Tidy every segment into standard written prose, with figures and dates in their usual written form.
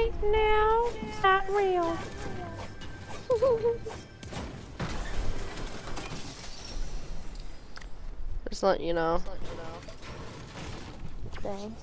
fake now, not real. Just let you know. Thanks.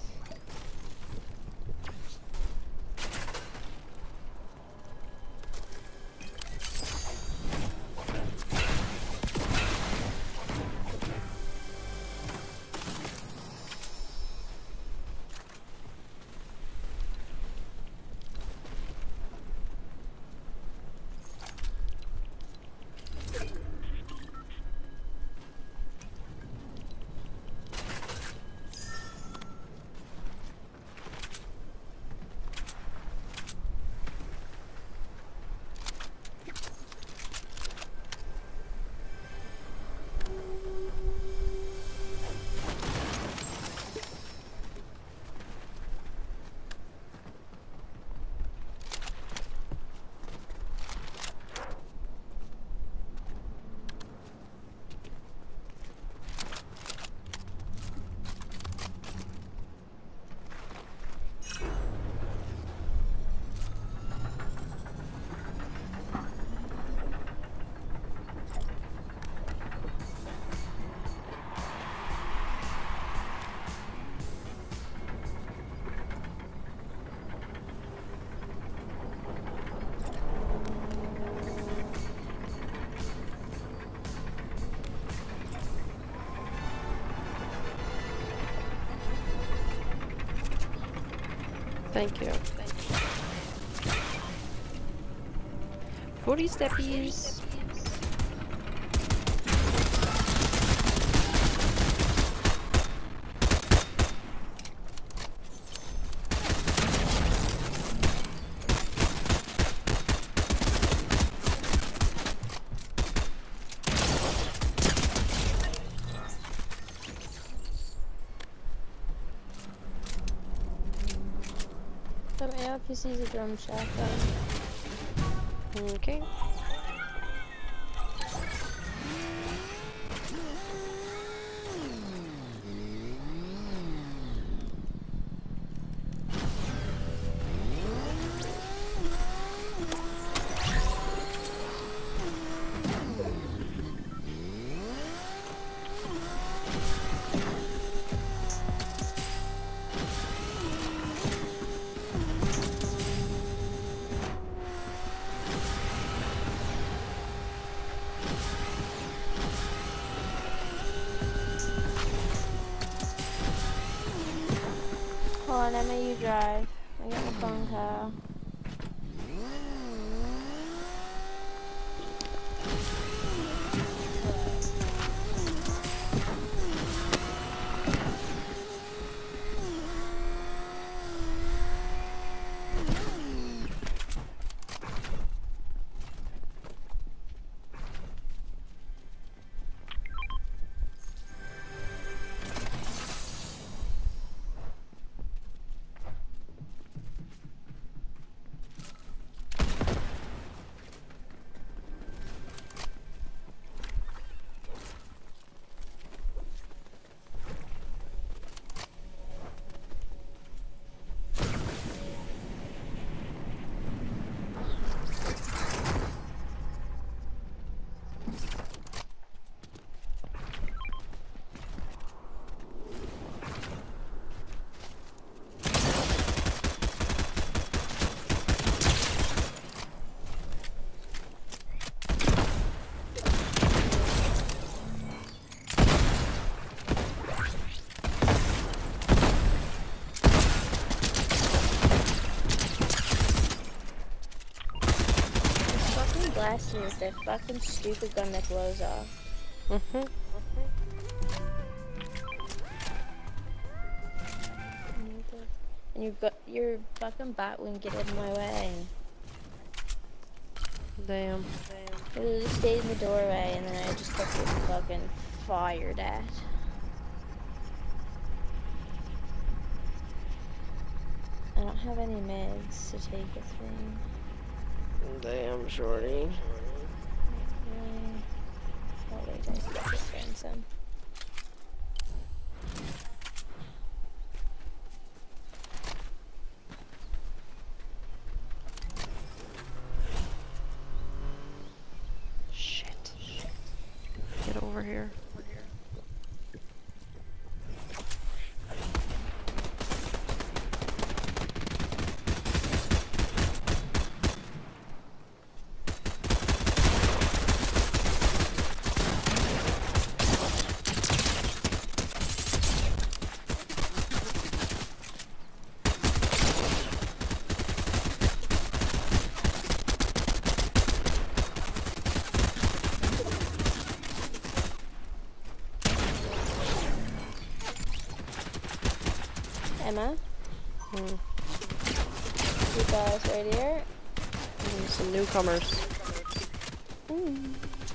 Thank you. 40 steppies. Let me know if he sees a drum shotgun. Okay. Hold on, Emma, you drive. I got my phone call. Blasting with that fucking stupid gun that blows off. And your fucking bot wouldn't get in my way. Damn. It just stayed in the doorway and then I just kept getting fucking fired at. I don't have any meds to take with me. Damn, shorty. Oh wait, I can just find some. Emma. Hmm. You guys right here. Some newcomers. Mm.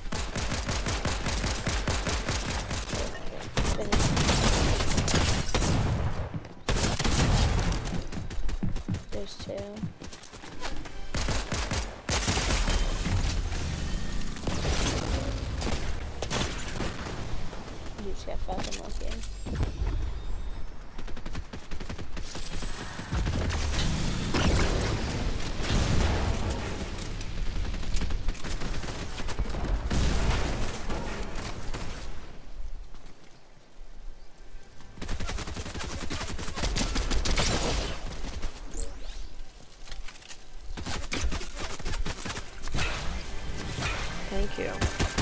There's two. You just got fucking lucky. Thank you.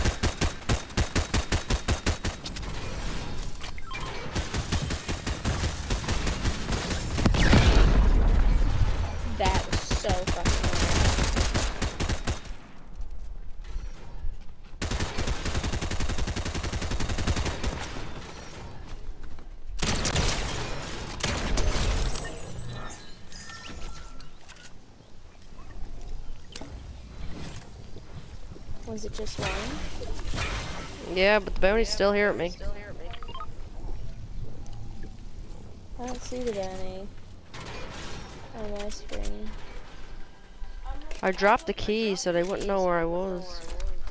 That was so fucking loud. Was it just one? Yeah, but the bounty's still here at me. I don't see the bounty on my screen. I dropped the key so they wouldn't know where I was.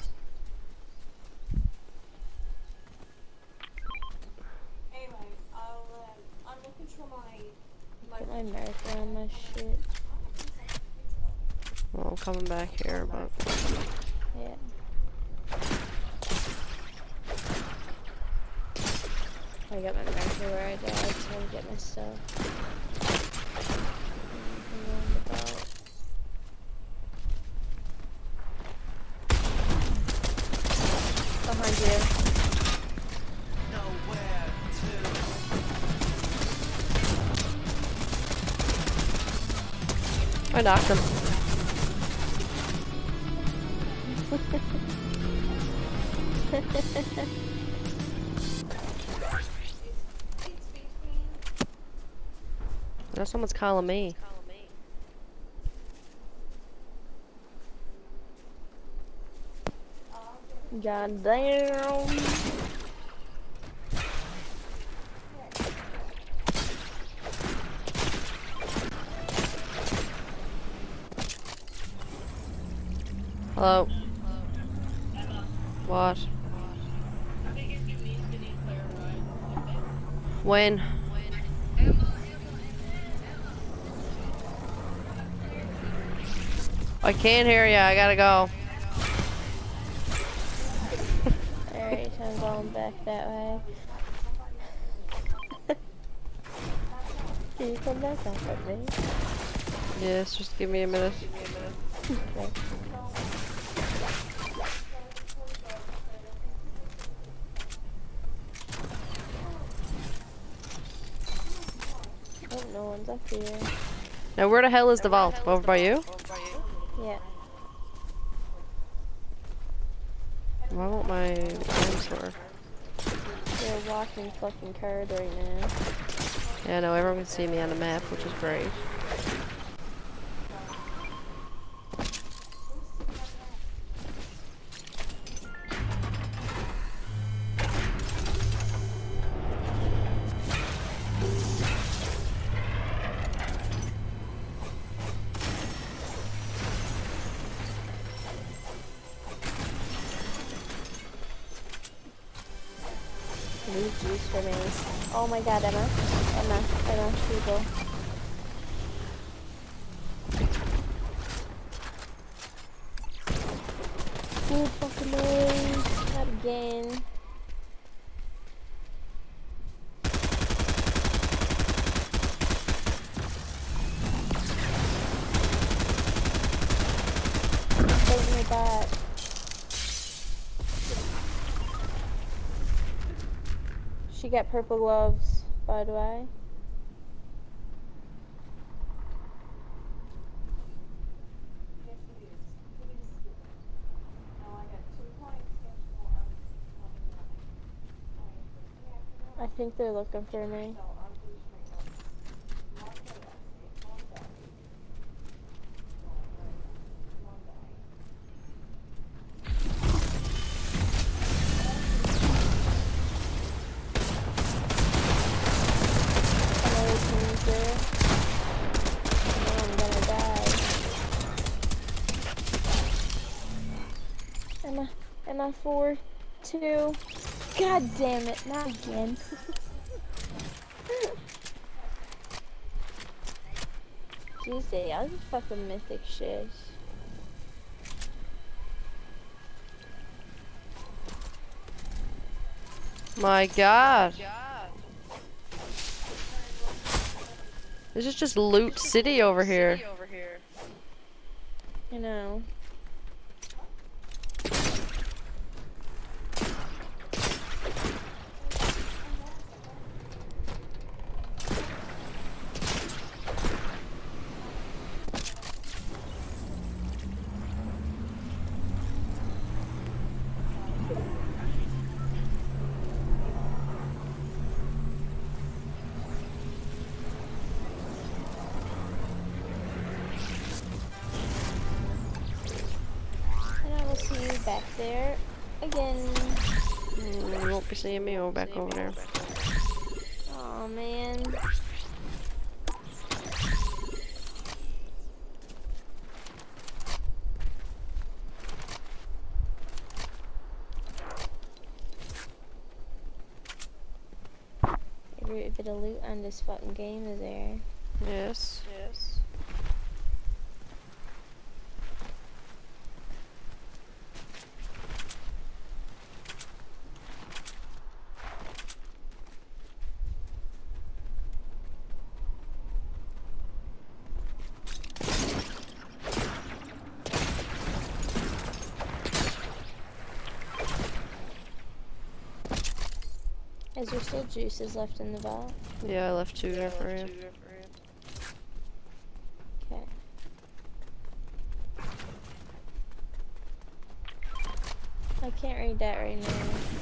Put my marker on my shit. Well, I'm coming back here, but Yeah. I got my marker where I died, so I get my stuff. Behind you. I knocked him. Now someone's calling me. God damn. Hello. What? When? I can't hear ya. I gotta go. Alright, so I'm going back that way. Can you come back off of me? Yes, just give me a minute. Okay. Oh, no one's up here. Now, where the hell is the vault? Over by you? Yeah. Why won't my arms work? You're walking fucking card right now. Yeah, no, everyone can see me on the map, which is great. Leave juice for me. Oh my god, Emma. Emma, people. Oh, fucking noise. Not again. Take me back. She got purple gloves, by the way. I think they're looking for me. my 4-2. God damn it, not again. Jeez, I was just fucking mythic shit. My God. This is just loot city over here. I know. See you back there again. You won't be seeing me back over there. Oh man. Every bit of loot on this fucking game is there. Yes. Is there still juices left in the vault? Yeah, I left 2 there for you. Okay. I can't read that right now.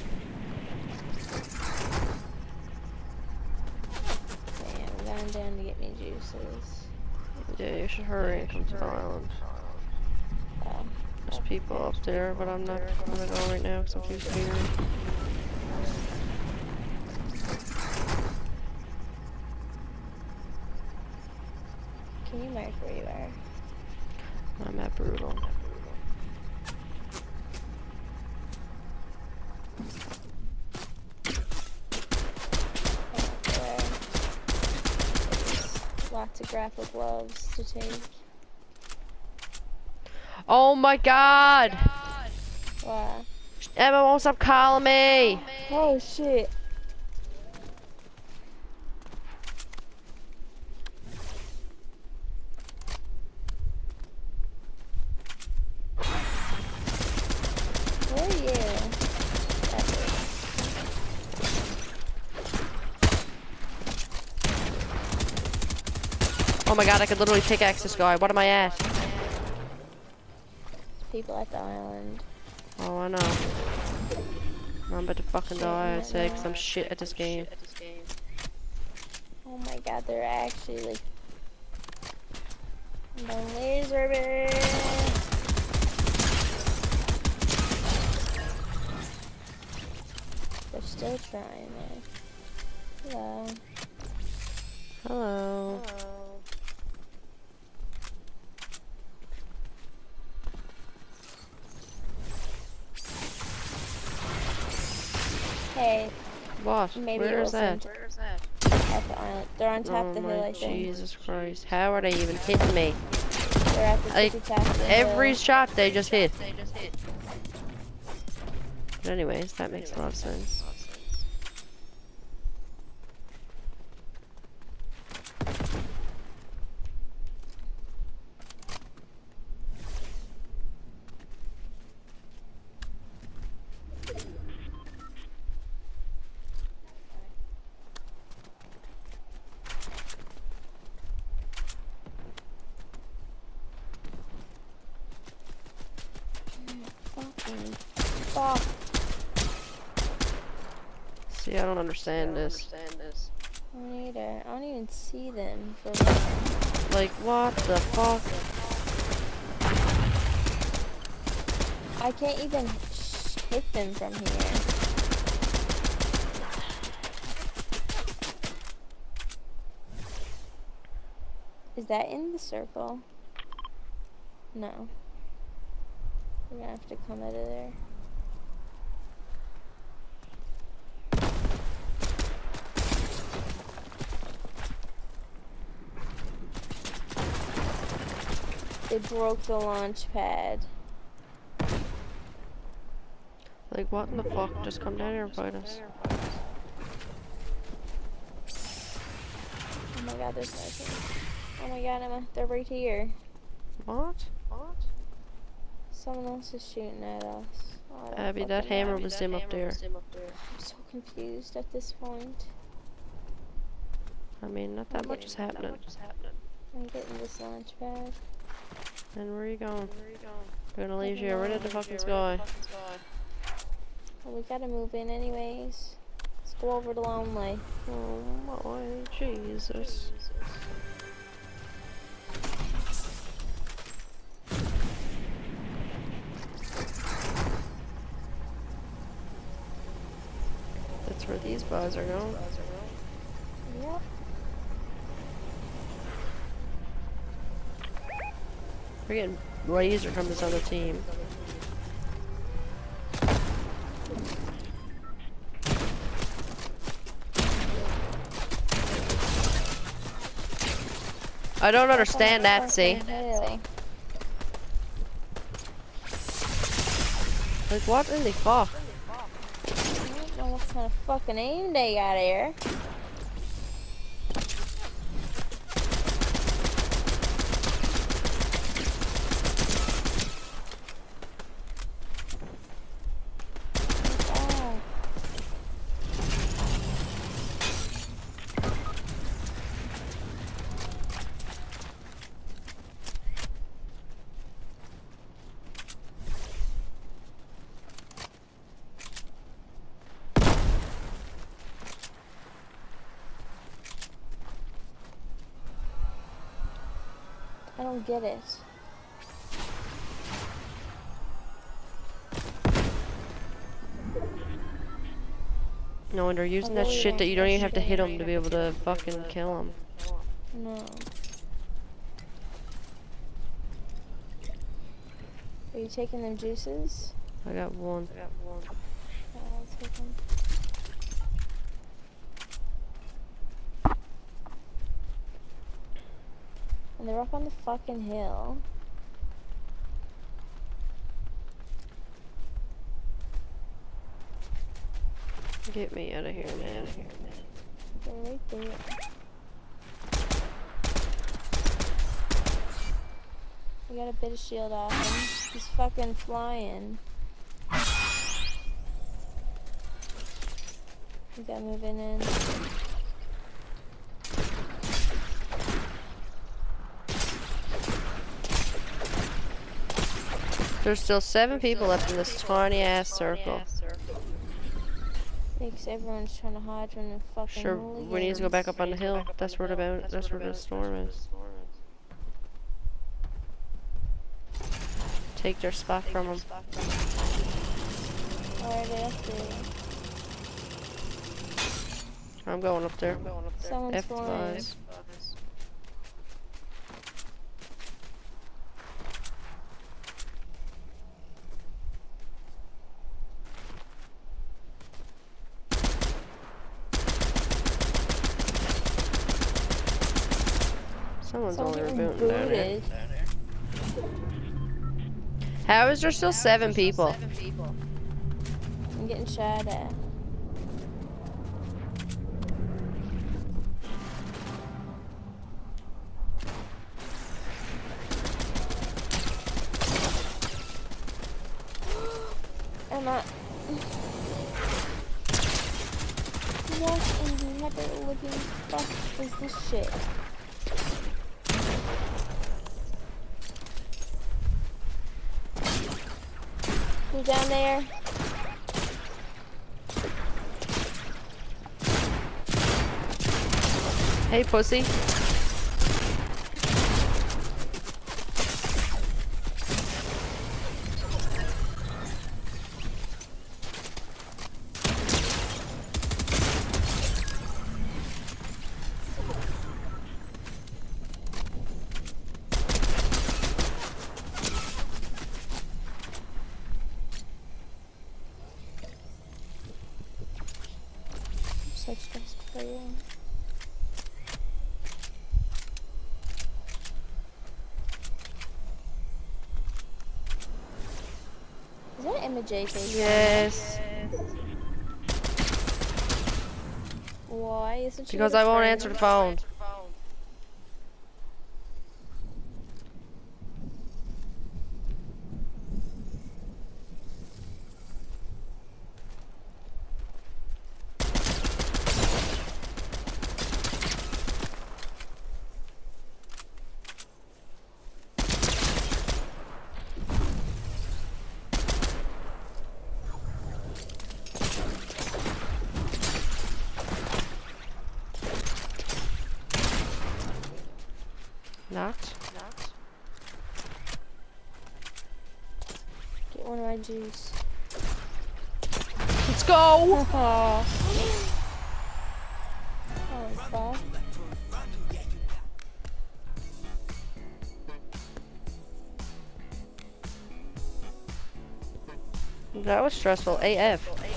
Okay, I'm going down to get me juices. Yeah, you should hurry and come to the island. There's people up there, but I'm not gonna go right now because I'm too scared. Can you mark where you are? I'm at Brutal. Lots of grapple gloves to take. Oh my God! Wow. Emma won't stop calling me! Oh shit. Where are you? Oh my God, I could literally pickaxe this guy. What am I at? People at the island. Oh, I know. I'm about to fucking die, I'd say, because I'm shit at this game. Oh my God, they're actually like the laser beam. They're still trying it. Hello. Hello. Hey. What? Maybe Where is that? At the island. They're on top of the hill, I think. Jesus Christ. How are they even hitting me? They're at the tippy top of the Every hill. shot they just hit. But anyways, that makes a lot of sense. Fuck. See, I don't understand this. Me neither. I don't even see them for real. Like, what the fuck? I can't even hit them from here. Is that in the circle? No. We're gonna have to come out of there. They broke the launch pad. Like, what in the fuck? Just come down here and fight us. Oh my god, there's nothing. Oh my god, Emma, they're right here. What? Someone else is shooting at us. Oh, Abby, that hammer was him up there. I'm so confused at this point. I mean, not that much is happening. I'm getting this launch pad. And where are you going? We're gonna leave you right at the fucking sky. Well, we gotta move in anyways. Let's go over to Lonely. Oh my Jesus. That's where these boys are going. Yep. We're getting laser from this other team. I don't understand that, see? Like, what in the fuck? I don't know what kind of fucking aim they got there. I don't get it. No, and they're using that shit that you don't even have to hit them to be able to fucking kill them. No. Are you taking them juices? I got one. Yeah, I'll take them. And they're up on the fucking hill. Get me out of here, man. They're right there. We got a bit of shield off him. He's fucking flying. We got moving in. There's still 7 people left in this tiny ass circle. Because everyone's trying to hide from the fucking Sure, hooligans. we need to go back up on the hill. That's where the storm is. Take their spot from them. Where are they up there? I'm going up there. Someone's F flying. lies. Someone's only rebooting down there. How is there still 7 people? I'm getting shot at. Emma. What in the header living fuck is this shit? You down there? Hey, pussy. So stressed for you. him a GP? Yes. Why? Isn't she Because with a I won't friend? answer the phone. Not. Get one of my juice. Let's go! Oh, fuck. That was stressful AF.